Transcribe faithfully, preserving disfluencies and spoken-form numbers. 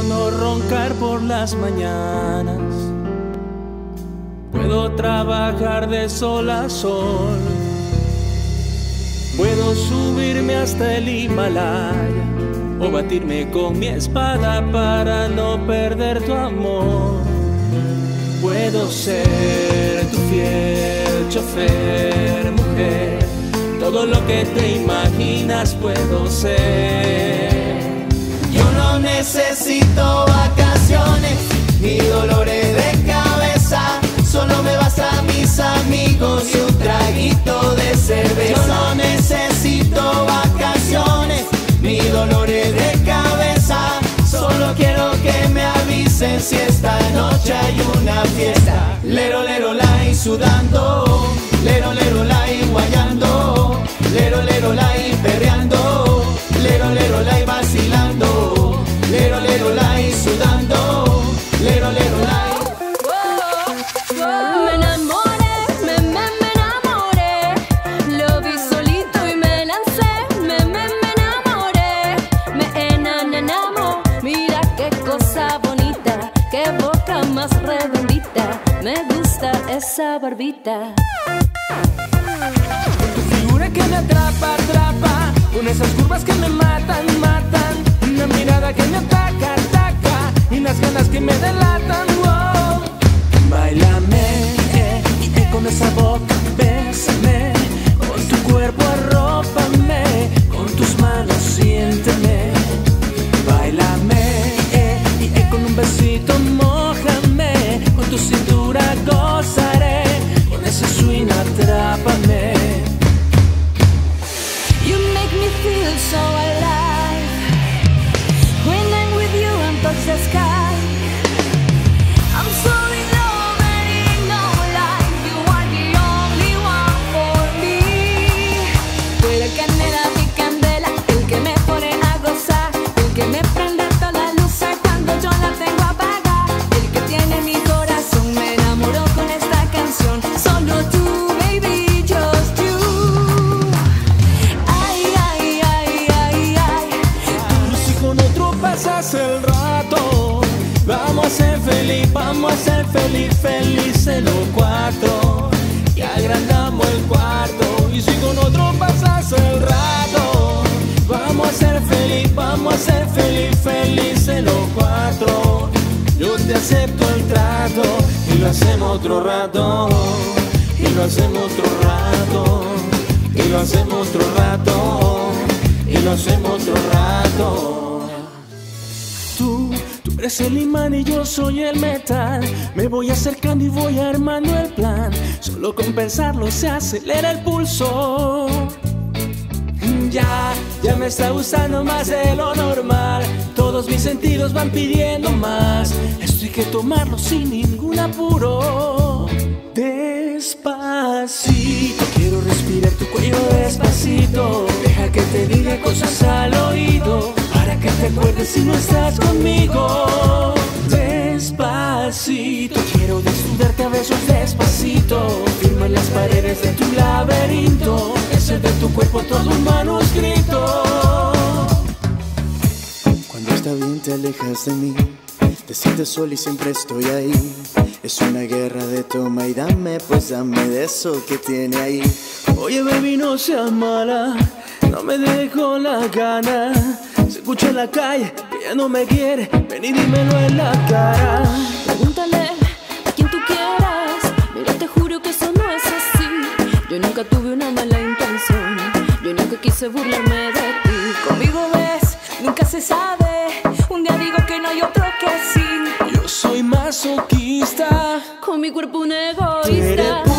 Puedo no roncar por las mañanas, puedo trabajar de sol a sol, puedo subirme hasta el Himalaya o batirme con mi espada para no perder tu amor. Puedo ser tu fiel chofer, mujer, todo lo que te imaginas puedo ser. Yo no necesito vacaciones ni dolores de cabeza, solo me bastan mis amigos y un traguito de cerveza. Yo no necesito vacaciones ni dolores de cabeza, solo quiero que me avisen si esta noche hay una fiesta. Lero, lero, lai, sudando, lero, lero, lai, guayando, lero, lero, lai, perreando, lero, lero, lai, vacilando, lero, lero, lai, sudando, lero, lero, lai. Me enamoré, me, me, me enamoré, lo vi solito y me lancé, me, me, me enamoré, me enamoré, mira qué cosa bonita, qué boca más redondita, me gusta esa barbita. Tu figura que me atrapa, atrapa, con esas curvas que me matan, matan, una mirada que me ataca, ataca, y las ganas que me delatan, wow. Báilame, eh, y eh, con esa boca bésame, con tu cuerpo arrópame, con tus manos siénteme. Báilame, eh, y eh, con un besito mójame, con tu cintura gozaré, con ese swing atrápame. You make me feel so alive, when I'm with you and touch the sky. I'm so in love and in no life, you are the only one for me. Tú eres canela, mi candela, el que me pone a gozar, el que me prende todas las luces cuando yo la tengo apagada, el que tiene mi corazón, me enamoró con esta canción. Solo tú, baby, just you. Ay, ay, ay, ay, ay. Tú si con otro pasas el rato, vamos a ser feliz, vamos a ser feliz, felices los cuatro, y agrandamos el cuarto. Y si con otro pasas el rato, vamos a ser feliz, vamos a ser feliz, felices los cuatro. Yo te acepto el trato y lo hacemos otro rato, y lo hacemos otro rato, y lo hacemos otro rato, y lo hacemos otro rato. Tú, tú eres el imán y yo soy el metal, me voy acercando y voy armando el plan, solo con pensarlo se acelera el pulso. Ya, ya me está gustando más de lo normal, todos mis sentidos van pidiendo más, esto hay que tomarlo sin ningún apuro. Despacito, quiero respirar tu cuello despacito, deja que te diga cosas al oído, para que te acuerdes si no estás conmigo. Despacito, quiero desnudarte a besos despacito, firma en las paredes de tu laberinto, hacer de tu cuerpo todo un manuscrito. Cuando está bien te alejas de mí, te sientes sola y siempre estoy ahí. Es una guerra de toma y dame, pues dame de eso que tiene ahí. Oye baby, no seas mala, no me dejo la gana, se escucha en la calle que ella no me quiere, ven y dímelo en la cara. Pregúntale a quien tú quieras, mira te juro que eso no es así. Yo nunca tuve una mala intención, yo nunca quise burlarme de ti. Conmigo ves, nunca se sabe, un día digo que no hay otro que sí. Yo soy masoquista, Con mi cuerpo un tú egoísta. eres